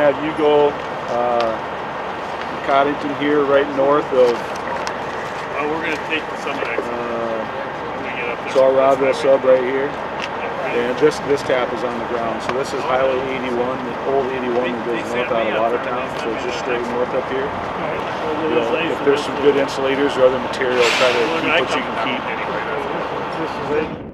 have you go Coddington here, right north of. Oh, we're going to take the summit exit. So I'll route this sub right here. And this tap is on the ground. So this is Highway 81, the old 81 that goes north out of Watertown. So it's just straight north up here. You know, if there's some good insulators or other material, try to keep what you can keep.